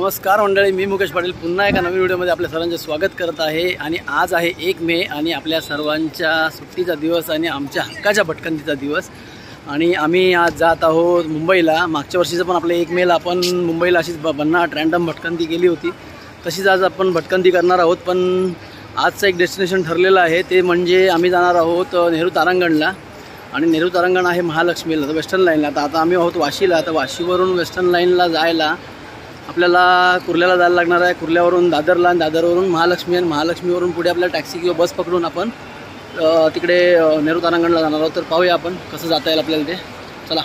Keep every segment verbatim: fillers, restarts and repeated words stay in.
नमस्कार मंडळी, मी मुकेश पाटील पुन्हा एका नवीन व्हिडिओमध्ये आपल्या सर्वांचे स्वागत करत आहे। आणि आज आहे एक मे आणि आपल्या सर्वांच्या सुट्टीचा दिवस आणि आमच्या हक्काच्या भटकंतीचा दिवस। आणि आम्ही आज जात आहोत मुंबईला। मागच्या वर्षीचं पण आपल्या एक मेला आपण मुंबईला अशीच भन्नाट रँडम भटकंती केली होती, तशीच आज आपण भटकंती करणार आहोत। पण आजचं एक डेस्टिनेशन ठरलेलं आहे, ते म्हणजे आम्ही जाणार आहोत नेहरू तारांगणला। आणि नेहरू तारांगण आहे महालक्ष्मीला, तर वेस्टर्न लाईनला। तर आता आम्ही आहोत वाशीला, तर वाशीवरून वेस्टर्न लाईनला जायला आपल्याला कुर्ल्याला जायला लागणार आहे। कुर्ल्यावरून दादरला, आणि दादरवरून महालक्ष्मी, आणि महालक्ष्मीवरून पुढे आपल्याला टॅक्सी किंवा बस पकडून आपण तिकडे नेहरू तारांगणला जाणार आहोत। तर पाहूया आपण कसं जाता येईल आपल्याला ते। चला,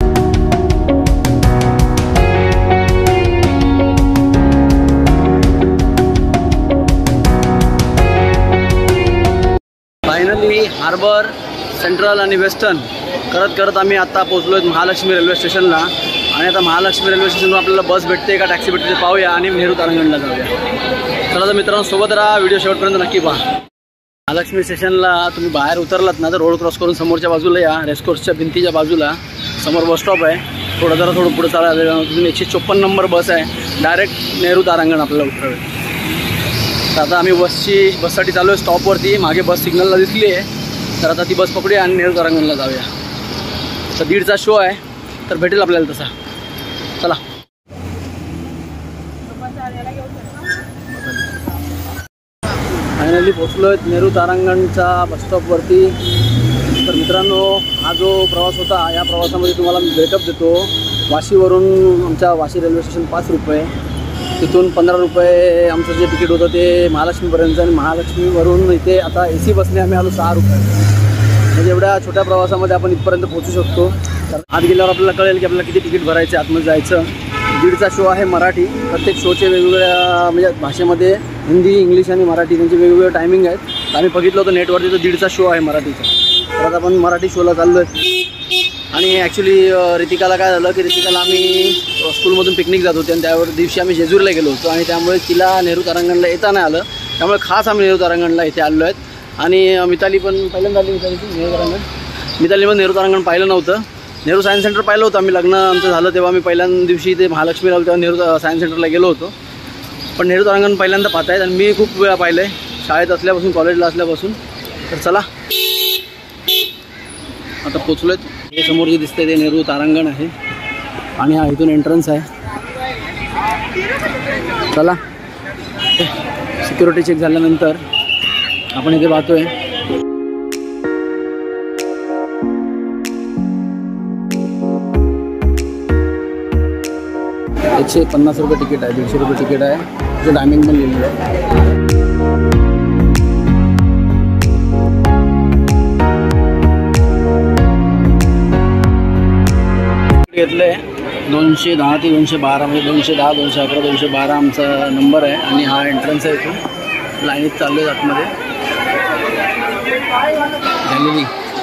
फायनली हार्बर, सेंट्रल आणि वेस्टर्न करत करत आम्ही आता पोहोचलो आहेत महालक्ष्मी रेल्वे स्टेशनला। आणि आता महालक्ष्मी रेल्वे स्टेशनवर आपल्याला बस भेटते का टॅक्सी भेटते ते पाहूया आणि नेहरू तारांगणला जाऊया। चला तर मित्रांनो, सोबत राहा, व्हिडिओ शेवटपर्यंत नक्की पहा। महालक्ष्मी स्टेशनला तुम्ही बाहेर उतरलात ना, तर रोड क्रॉस करून समोरच्या बाजूला या, रेसकोर्सच्या भिंतीच्या बाजूला समोर बस स्टॉप आहे। थोडं जरा थोडं पुढे चालायला तिथून एकशे चोपन्न नंबर बस आहे, डायरेक्ट नेहरू तारांगण आपल्याला उतरवेल। तर आता आम्ही बसची बससाठी चालू आहे स्टॉपवरती, मागे बस सिग्नलला दिसली आहे। तर आता ती बस पकडूया आणि नेहरू तारांगणला जाऊया। तर दीडचा शो आहे, तर भेटेल आपल्याला तसा। चला, फायनली पोचलो आहेत नेहरू तारांगणच्या बसस्टॉपवरती। तर मित्रांनो, हा जो प्रवास होता, या प्रवासामध्ये तुम्हाला मी ब्रेकअप देतो। वाशीवरून आमच्या वाशी रेल्वे स्टेशन पाच रुपये, तिथून पंधरा रुपये आमचं जे तिकीट होतं ते महालक्ष्मीपर्यंत, आणि महालक्ष्मीवरून इथे आता ए सी बसने आम्ही आलो सहा रुपये। म्हणजे एवढ्या छोट्या प्रवासामध्ये आपण इथपर्यंत पोहोचू शकतो। तर आत गेल्यावर आपल्याला कळेल की आपल्याला किती तिकीट भरायचे, आतमध्ये जायचं। दीडचा शो आहे मराठी, प्रत्येक शोचे वेगवेगळ्या म्हणजे भाषेमध्ये हिंदी, इंग्लिश आणि मराठी त्यांचे वेगवेगळे टायमिंग आहेत। तर आम्ही बघितलं होतं नेटवरती, तर दीडचा शो आहे मराठीचा। तर आता आपण मराठी शोला चाललो आहे। आणि ॲक्च्युली रितिकाला काय झालं की रितिकाला आम्ही स्कूलमधून पिकनिक जात होते, आणि त्यावर दिवशी आम्ही जेजूरला गेलो होतो, आणि त्यामुळे तिला नेहरू तारांगणला येता नाही आलं। त्यामुळे खास आम्ही नेहरू तारांगणला इथे आलो आहेत। आणि मिताली पण पहिल्यांदा आली, मितालीची नेहरू तारांगण मिताली पण नेहरू तारांगण पाहिलं नव्हतं। नेहरू सायन्स सेंटर पाहिलं होतं आम्ही, लग्न आमचं झालं तेव्हा मी पहिल्यांदा दिवशी ते महालक्ष्मीला तेव्हा नेहरू सायन्स सेंटरला गेलो होतो। पण नेहरू तारांगण पहिल्यांदा पाहत आहेत, आणि मी खूप वेळा पाहिलं आहे, शाळेत असल्यापासून, कॉलेजला असल्यापासून। तर चला, आता पोचलो आहेत। हे समोर जे दिसतंय ते नेहरू तारांगण आहे, आणि हा इथून एंट्रन्स आहे। चला, सिक्युरिटी चेक झाल्यानंतर आपण इथे पाहतोय एकशे पन्नास रुपये तिकीट आहे, दीडशे रुपये तिकीट आहे, जे टायमिंग पण लिहिलेलं आहे। घेतलं आहे दोनशे दहा ते दोनशे बारा, म्हणजे दोनशे दहा, दोनशे अकरा, दोनशे बारा आमचा नंबर आहे। आणि हा एंट्रन्स आहे, इथून लाईनीत चाललो आहे आतमध्ये। गॅलरी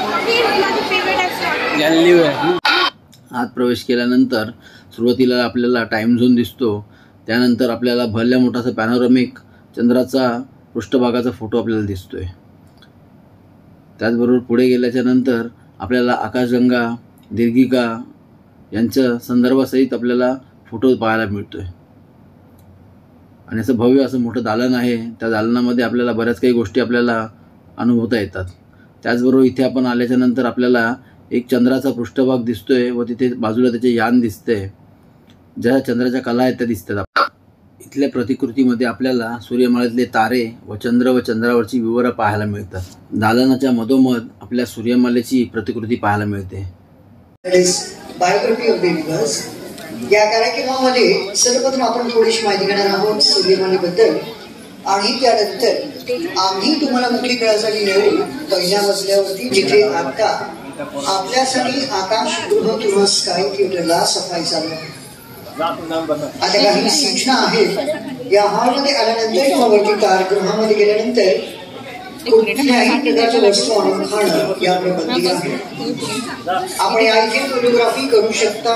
गॅलरी आहे। आत प्रवेश केल्यानंतर सुरुवातीला आपल्याला टाईम झोन दिसतो, त्यानंतर आपल्याला भरल्या मोठासा पॅनोरमिक चंद्राचा पृष्ठभागाचा फोटो आपल्याला दिसतोय। त्याचबरोबर पुढे गेल्याच्या नंतर आपल्याला आकाशगंगा, दीर्घिका यांच्या संदर्भासहित आपल्याला फोटो पाहायला मिळतोय। आणि असं भव्य असं मोठं दालन आहे, त्या दालनामध्ये आपल्याला बऱ्याच काही गोष्टी आपल्याला अनुभवता येतात। त्याचबरोबर इथे आपण आल्याच्या नंतर आपल्याला एक चंद्राचा पृष्ठभाग दिसतोय, व तिथे बाजूला त्याचे यान दिसते, ज्या चंद्राच्या कला आहेत त्या दिसतात। इथल्या प्रतिकृतीमध्ये आपल्याला सूर्यमालेतले तारे व चंद्र व चंद्रावरची विवरं पाहायला मिळतात। दालनाच्या मधोमध आपल्या सूर्यमालेची प्रतिकृती पाहायला मिळते। बायोग्राफी ऑफ बेबीबर्स या कार्यक्रमामध्ये सर्वप्रथम आपण थोडीशी माहिती घेणार आहोत सूर्यमालेबद्दल, आणि त्यानंतर आम्ही तुम्हाला मुक्तीकरणासाठी नेऊ पहिल्या मजल्यावरती, जिथे आता आपल्यासाठी आकाशगृह किंवा स्काय थिएटरला सफाई चालू आहे। आता काही सूचना आहेत। या हॉलमध्ये आल्यानंतर किंवा वरती कारगृहामध्ये गेल्यानंतर कुठल्याही प्रकारच्या वस्तू आणून खाणं यावर बंदी आहे। आपण या इथे फोटोग्राफी करू शकता,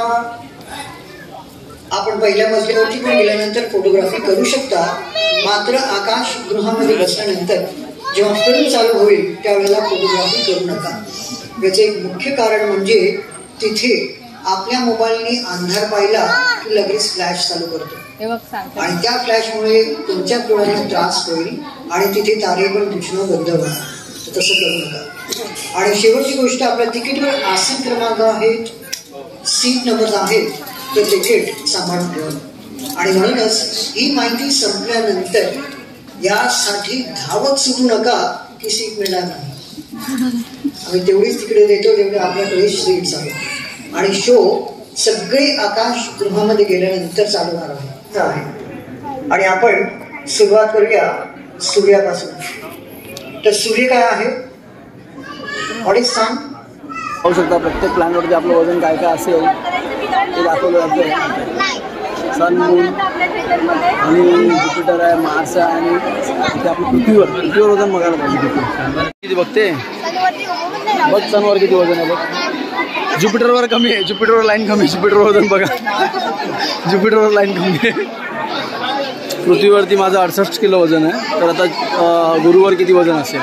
आपण पहिल्या मजल्यावरती पण गेल्यानंतर फोटोग्राफी करू शकता। मात्र आकाशगृहामध्ये बसल्यानंतर जेव्हा फिल्म चालू होईल त्यावेळेला फोटोग्राफी करू नका। याचे एक मुख्य कारण म्हणजे तिथे आपल्या मोबाईलने अंधार पाहिला की लगेच फ्लॅश चालू करतो आणि त्या फ्लॅशमुळे तुमच्या डोळ्यांना त्रास होईल आणि तिथे तारे पण दिसणं बंद होणार. तसं करू नका. आणि शेवटची गोष्ट, आपल्या तिकीटवर आसन क्रमांक आहेत, सीट नंबर आहेत, तर तिकीट सांभाळून ठेवा. आणि म्हणूनच ही माहिती संपल्यानंतर यासाठी धावत सुटू नका की सीट मिळणार नाही. आम्ही तेवढीच तिकडे देतो जेवढे आपल्याकडे सीट्स आहेत. आणि शो सगळे आकाश गृहामध्ये गेल्यानंतर चालवणार आहे. आणि आपण सुरुवात करूया सूर्यापासून. तर सूर्य काय आहे अडीच सांग. पाहू शकता प्रत्येक प्लॅनेटवरती आपलं वजन काय काय असेल ते दाखवलं जातं. सन, मून आणि ज्युपिटर आहे, मार्स आहे आणि इथे आपलं पृथ्वीवर पृथ्वीवर वजन बघायला पाहिजे. किती बघते बघ सनवर किती वजन आहे बघ. ज्युपिटरवर कमी आहे, ज्युपिटरवर लाईन कमी आहे. ज्युपिटरवर वजन बघा, ज्युपिटरवर लाईन कमी आहे. पृथ्वीवरती माझं अडुसष्ट किलो वजन आहे. तर आता गुरुवर किती वजन असेल.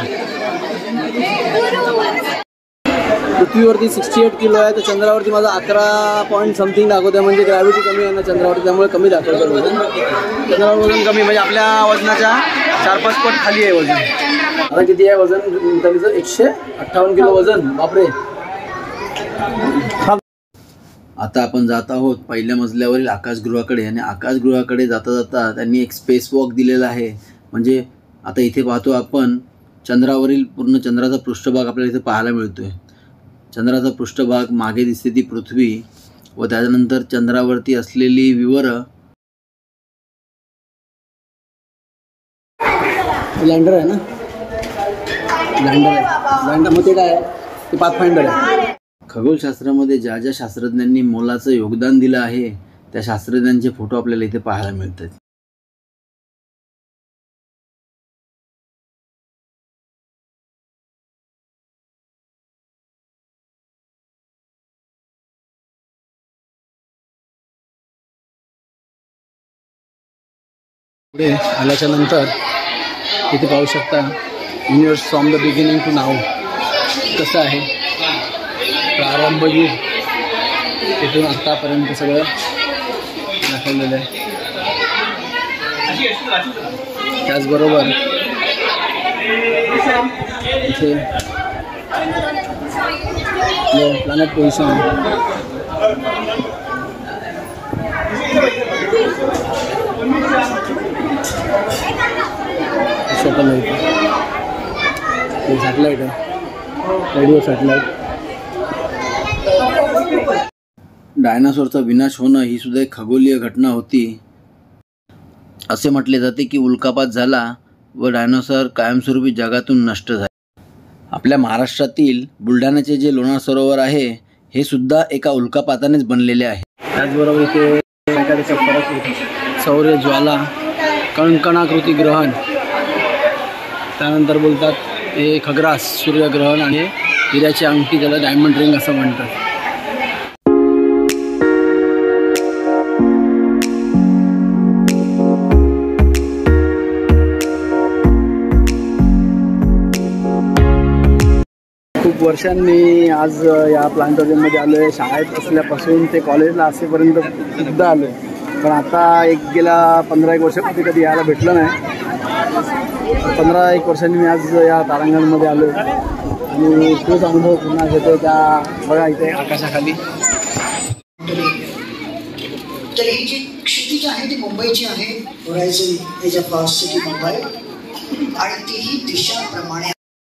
पृथ्वीवरती सिक्स्टी एट किलो आहे. तर चंद्रावरती माझा अकरा पॉईंट समथिंग दाखवतं. म्हणजे ग्रॅव्हिटी कमी आहे ना चंद्रावरती, त्यामुळे कमी दाखवतं वजन. चंद्रावर वजन कमी म्हणजे आपल्या वजनाच्या चार पाच पट खाली आहे वजन. आता किती आहे वजन तरीचं एकशे अठ्ठावन्न किलो वजन. बापरे. आता आपण जात आहोत पहिल्या मजल्यावरील आकाशगृहाकडे. आणि आकाशगृहाकडे जाता जाता त्यांनी एक स्पेस वॉक दिलेला आहे. म्हणजे आता इथे पाहतो आपण चंद्रावरील पूर्ण चंद्राचा पृष्ठभाग आपल्याला इथे पाहायला मिळतोय. चंद्राचा पृष्ठभाग, मागे दिसते ती पृथ्वी व त्याच्यानंतर चंद्रावरती असलेली विवरं. लँडर आहे ना, लँडर आहे. लँडर मग ते काय आहे, ते पाथफाइंडर आहे. खगोलशास्त्रामध्ये ज्या ज्या शास्त्रज्ञांनी मोलाचं योगदान दिलं आहे त्या शास्त्रज्ञांचे फोटो आपल्याला इथे पाहायला मिळतात. पुढे आल्याच्या नंतर इथे पाहू शकता universe from the beginning to नाव कसं आहे. प्रारंभ युग तिथून आतापर्यंत सगळं दाखवलेलं आहे. त्याचबरोबर इथे प्लॅनेट पोझिशन, सॅटेलाइट, सॅटेलाइट आहे, रेडिओ सॅटेलाइट. डायनासोरचा विनाश होणं ही सुद्धा एक खगोलीय घटना होती. असे म्हटले जाते की उल्कापात झाला व डायनासोर कायमस्वरूपी जगातून नष्ट झाले. आपल्या महाराष्ट्रातील बुलढाण्याचे जे लोणार सरोवर आहे हे सुद्धा एका उल्कापातानेच बनलेले आहे. त्याचबरोबर इथे परत सौर्य ज्वाला, कणकणाकृती ग्रहण, त्यानंतर बोलतात हे खग्रास सूर्यग्रहण आणि हिऱ्याची अंगठी, त्याला डायमंड रिंग असं म्हणतात. खूप वर्षांनी आज या प्लांटोरियममध्ये आलो आहे. शाळेत असल्यापासून ते कॉलेजला असेपर्यंत सुद्धा आलो आहे. पण आता एक गेल्या पंधरा एक वर्षामध्ये कधी यायला भेटलं नाही. पंधरा एक वर्षांनी मी आज या तारांगणमध्ये आलो आणि तोच अनुभव पुन्हा घेतो. त्या बघा इथे आकाशाखाली. तर ही जी क्षितिज आहे ती मुंबईची आहे. Horizon edge a fast city Mumbai, आणि तीही दिशाप्रमाणे.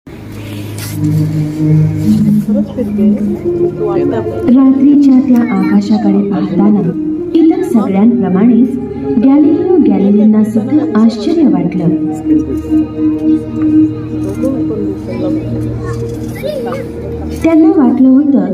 रात्रीच्या त्या आकाशाकडे पाहताना इतर सगळ्यांप्रमाणेच गॅलिलिओ गॅलिलींना सुद्धा आश्चर्य वाटलं. त्यांना वाटलं होतं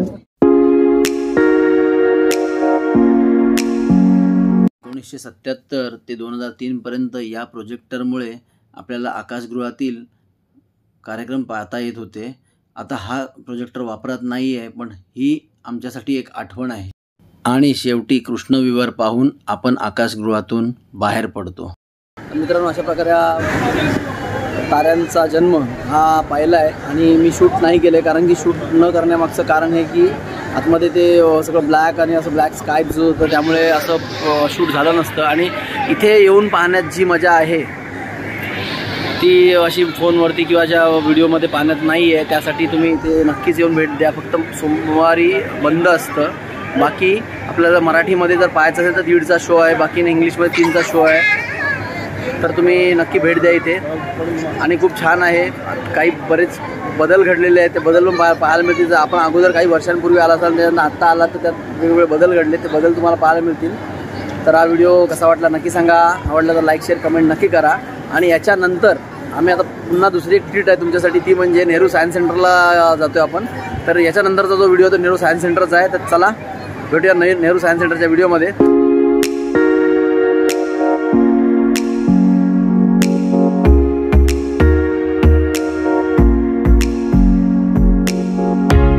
एकोणीसशे सत्याहत्तर ते दोन हजार तीन पर्यंत या प्रोजेक्टरमुळे आपल्याला आकाशगृहातील कार्यक्रम पाहता येत होते. आता हा प्रोजेक्टर वापरात नाही आहे, पण ही आमच्यासाठी एक आठवण आहे. आणि शेवटी कृष्णविवर पाहून आपण आकाशगृहातून बाहेर पडतो. मित्रांनो, अशा प्रकारे ताऱ्यांचा जन्म हा पाहिला आहे आणि मी शूट नाही केलं कारण की शूट न करण्यामागचं कारण हे की आतमध्ये ते सगळं ब्लॅक आणि असं ब्लॅक स्कायचं होतं, त्यामुळे असं शूट झालं नसतं. आणि इथे येऊन पाहण्यात जी मजा आहे ती अशी फोनवरती किंवा ज्या व्हिडिओमध्ये पाहण्यात नाही आहे. त्यासाठी तुम्ही इथे नक्कीच येऊन भेट द्या. फक्त सोमवारी बंद असतं. बाकी आपल्याला मराठीमध्ये जर पाहायचं असेल तर दीडचा शो आहे, बाकी इंग्लिशमध्ये तीनचा शो आहे. तर तुम्ही नक्की भेट द्या इथे. आणि खूप छान आहे. काही बरेच बदल घडलेले आहेत, ते बदल पण पाहा पाहायला मिळतील. जर आपण अगोदर काही वर्षांपूर्वी आला असाल त्याच्यानं आत्ता आला तर त्यात वेगवेगळे बदल घडले, ते बदल तुम्हाला पाहायला मिळतील. तर हा व्हिडिओ कसा वाटला नक्की सांगा. आवडला तर लाईक शेअर कमेंट नक्की करा. आणि याच्यानंतर आम्ही आता पुन्हा दुसरी एक ट्रीट आहे तुमच्यासाठी, ती म्हणजे नेहरू सायन्स सेंटरला जातो आहे आपण. तर याच्यानंतरचा जो व्हिडिओ तो नेहरू सायन्स सेंटरचा आहे. तर चला भेटूया ने नेहरू सायन्स सेंटरच्या व्हिडिओमध्ये.